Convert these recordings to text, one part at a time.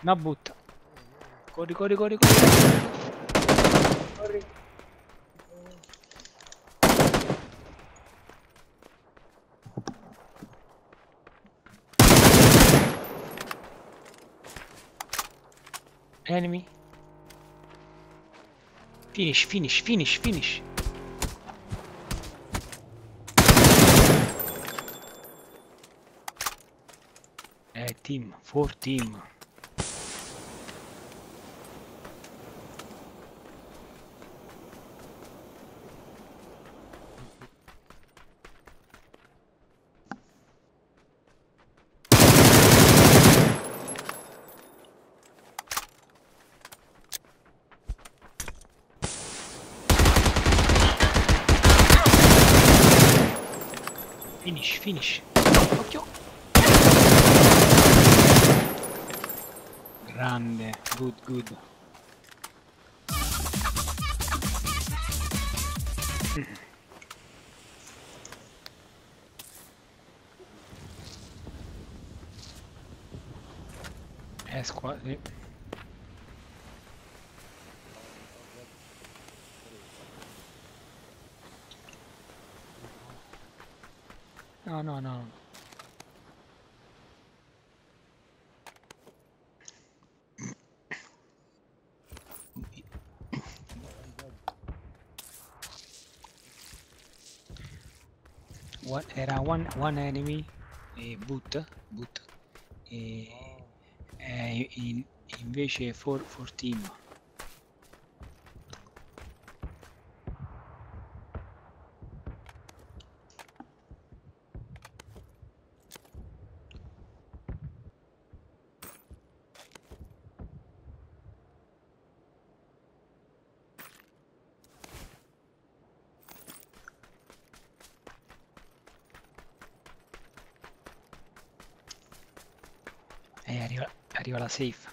Una butta. Corri, corri, corri, corri. Corri. Enemy. Finish, finish, finish, finish. Team, 4 team. Finish, finish. Occhio. Grande, good, good. Sì. No, no, no. Era one enemy, boot, invece 4 team. Arriva la safe.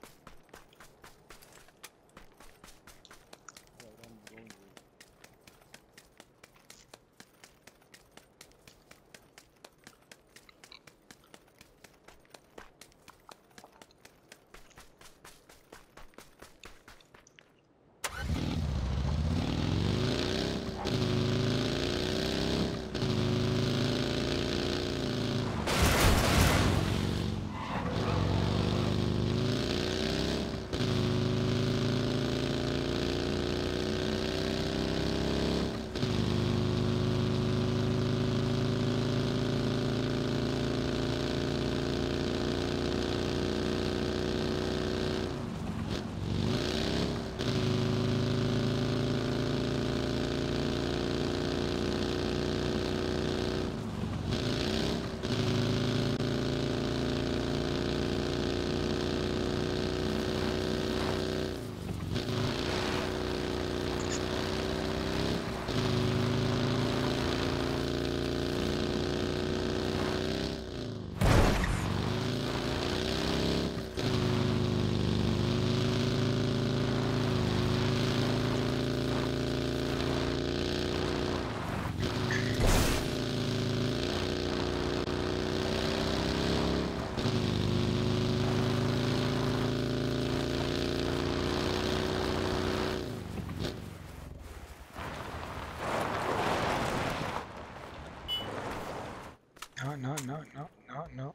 No, no, no, no, no.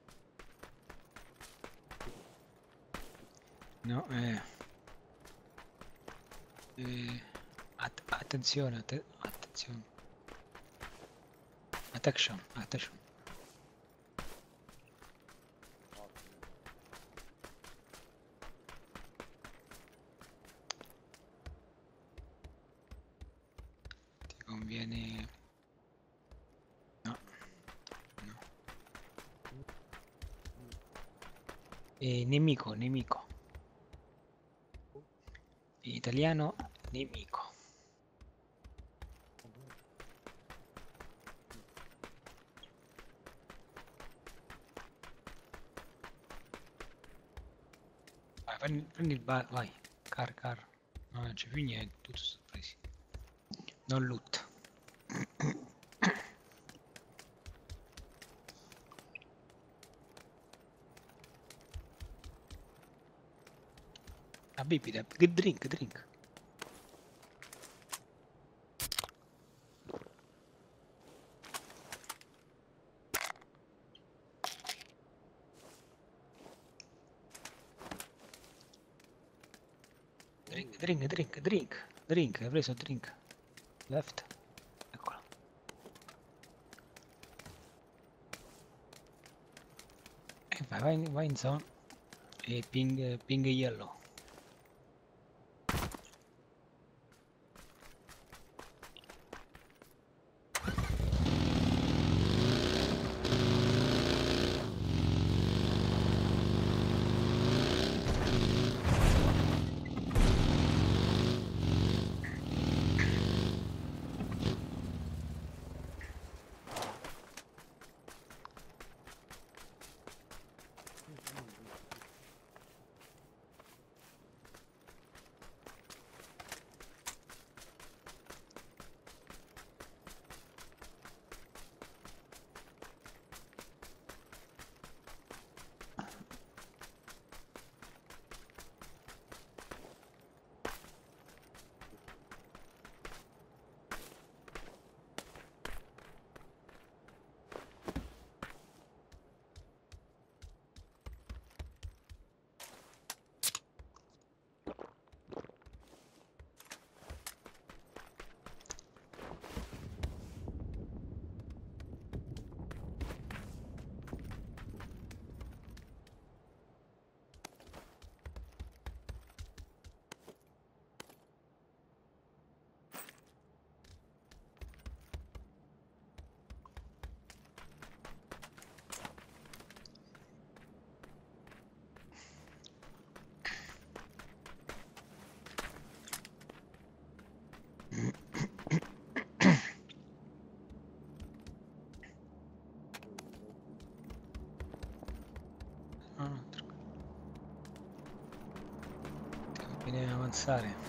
No, attenzione, attenzione. Attention, attention. Ti conviene... No, no. Nemico, nemico. In italiano, nemico. Vai, prendi il bar, vai. Car. No, non c'è più niente, tutto sto presi. Non loot. Ah, bibita, drink, drink. Drink, hai preso drink. Left. Eccola. E vai in zone. E ping yellow. Bisogna avanzare.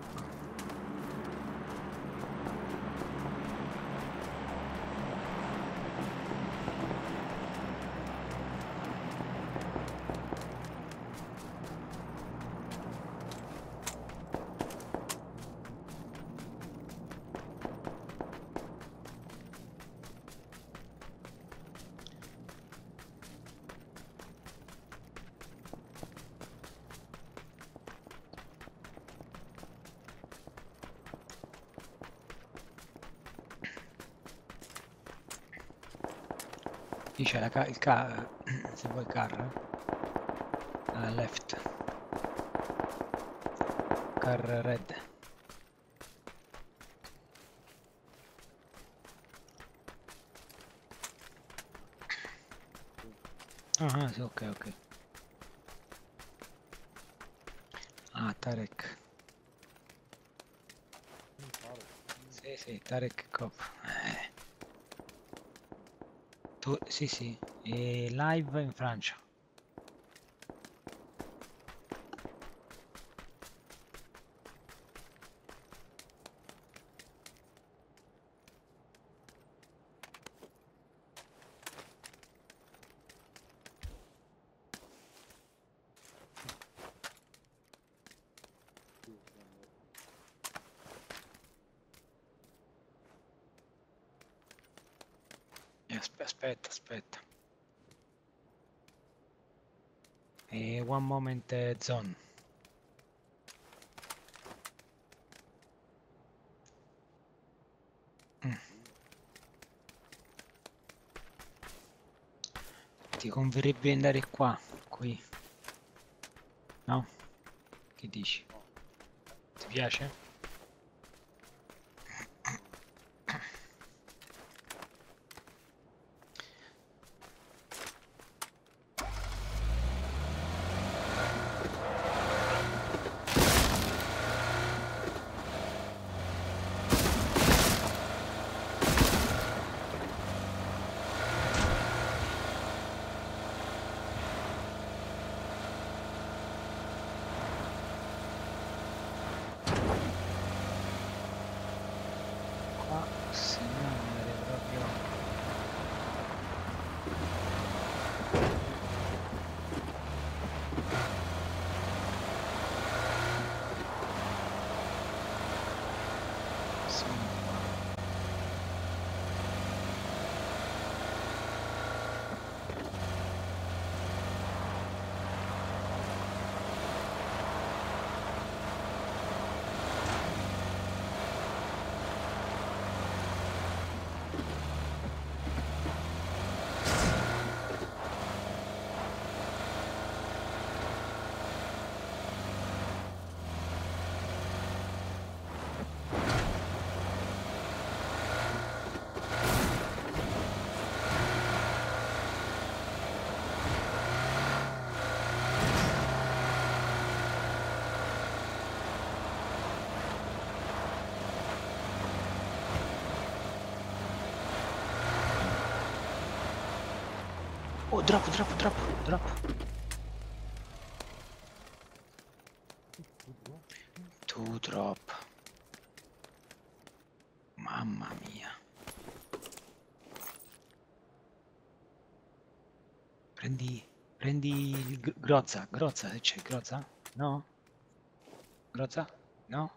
Qui c'è il car, se vuoi car, left, car red. Ah, sì, ok, ok. Ah, Tarek. Sì, Tarek Cop. Sì, e live in Francia. Aspetta. E one moment zone. Ti converrebbe andare qua, qui. No? Che dici? Ti piace? Oh, drop. Two drop. Mamma mia. Prendi Grozza, se c'è Grozza? No? Grozza? No?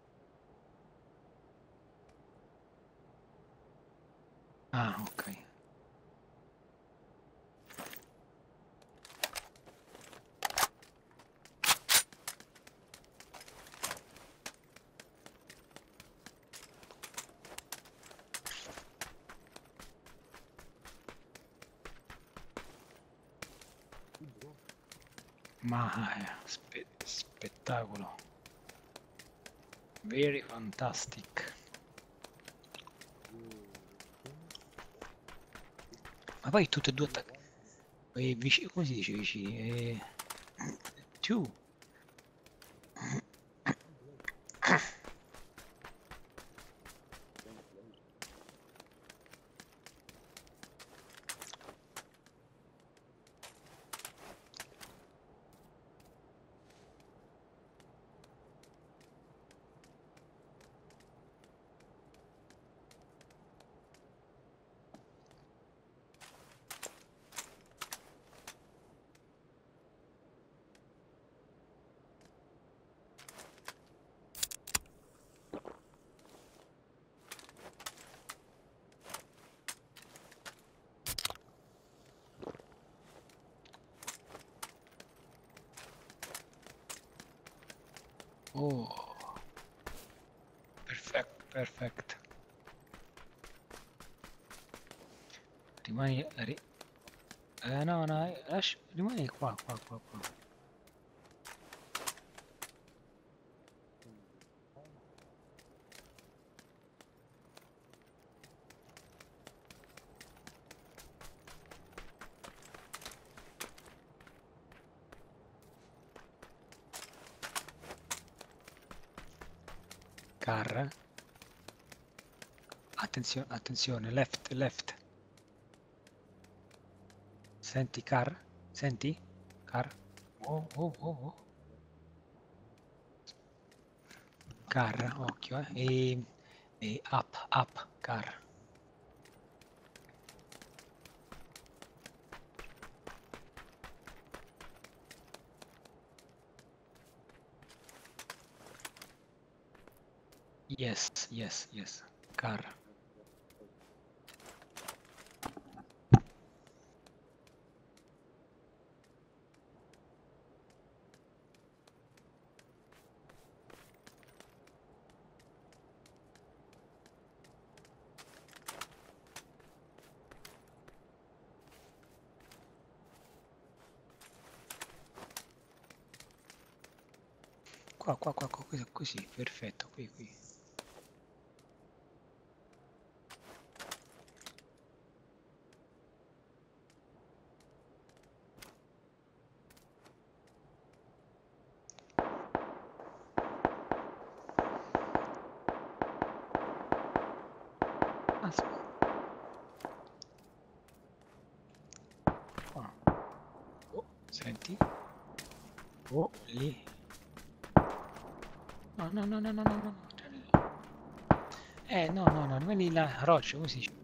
Ah, ok. Ma spettacolo. Very fantastic. Ma poi tutte e due attaccati. Come si dice vicini? Two. Oh, perfect. Rimani... no, rimani qua. Car. Attenzione, left. Senti, car? Senti? Car? Oh. Car, occhio, E up, car. Yes, car. Qua, così, perfetto, qui. Aspetta. Qua. Oh, senti? Oh, lì. No. No, rimani là, roccia, come si dice?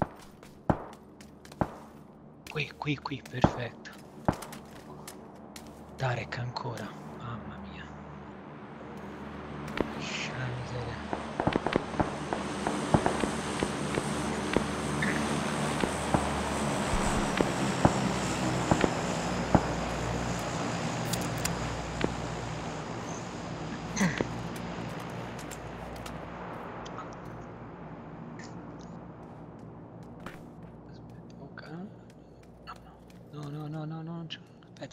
Qui, perfetto. Darek ancora, mamma mia. Scia miseria. No, aspetta.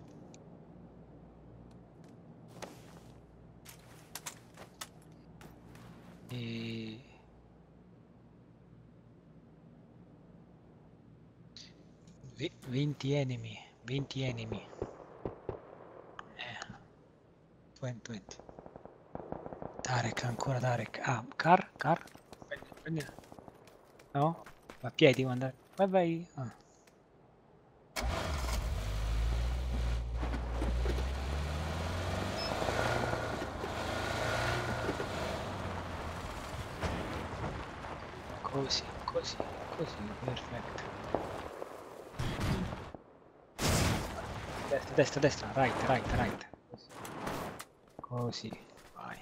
20 enemy. 20. Eh, 20. Tarek. Ah, car? Prendi. No? Va a piedi, vai. Ah. così, così, così, perfetto. Destra, destra, destra, right, right, right. Così, vai.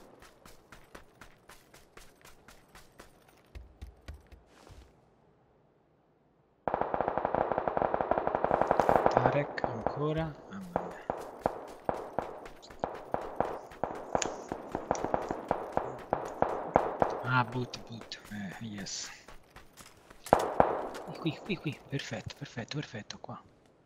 Tarek, ancora. Mamma mia. Ah, boot, boot. Yes. Qui, perfetto, perfetto, perfetto, qua.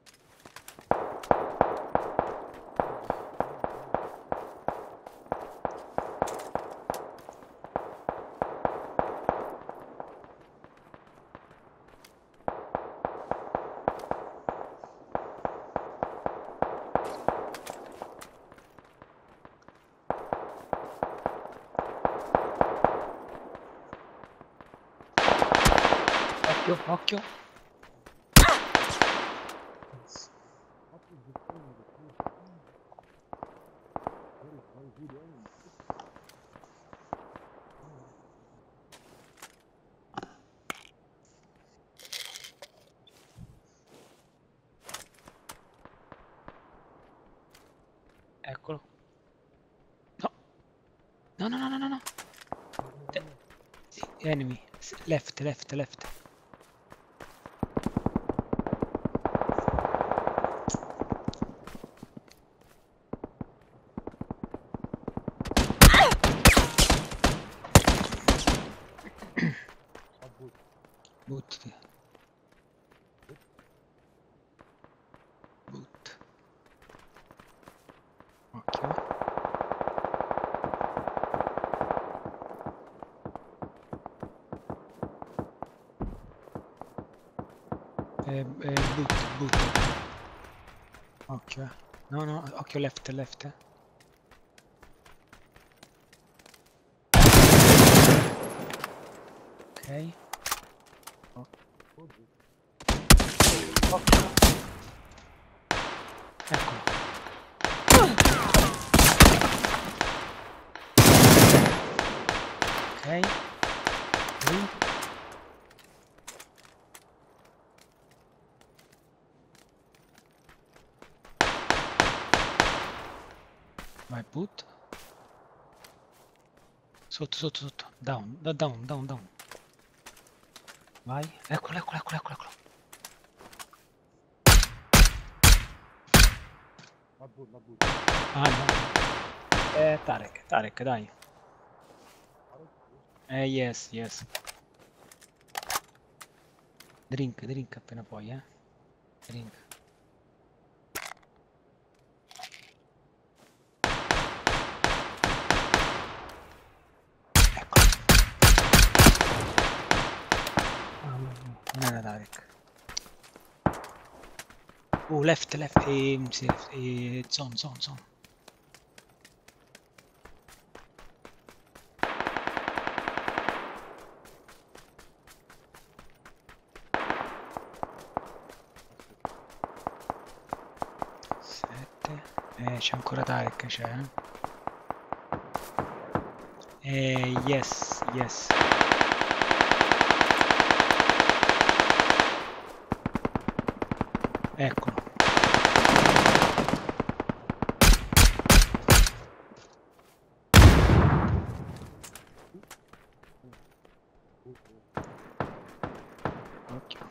Occhio, occhio. Eccolo. No. No, no, no, no, no, no. Enemy. Left, left, left. Boot. Boot. Occhio. Boot, boot. Occhio. No, no, occhio left, left. Ok. Occhio. Eccolo. Ok. Lì. Vai, boot. Sotto, sotto, sotto. Down, down, down, down. Vai. Eccolo, eccolo, eccolo, eccolo, eccolo. Ah, no. Tarek, Tarek, dai. Yes, yes. Drink, drink appena puoi, Drink. Ecco. Non era Tarek. Oh, left, left, sì, zone, zone, zone. C'è ancora Tarek, c'è. Yes, yes. Eccolo. Occhio.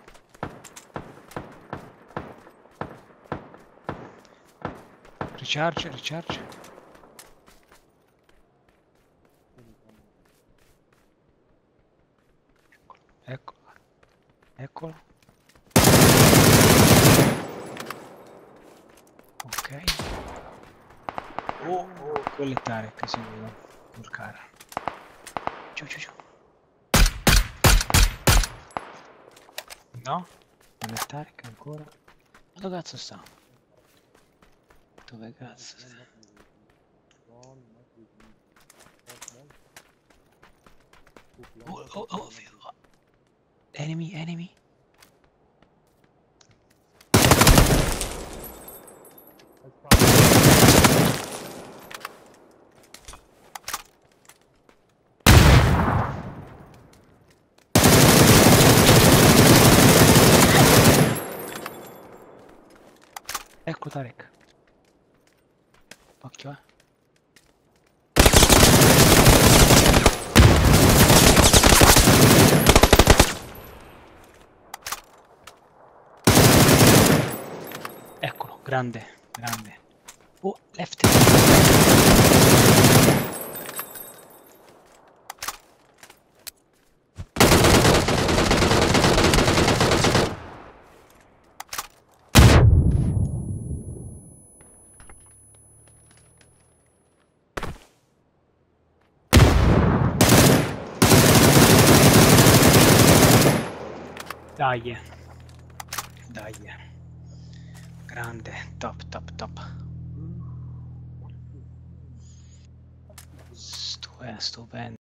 Recharge, recharge. Eccolo. Eccolo. Ok. Oh, quello è Tarek, sicuro. Col cara. Giù, giù, giù. No? Non è Tarek ancora? Ma dove cazzo sta? Dove cazzo sta? Oh. Enemy, enemy. Ecco Tarek. Occhio, eh. Eccolo, grande, grande. Oh, left. Dai, dai. Grande, top, top, top. Stupendo.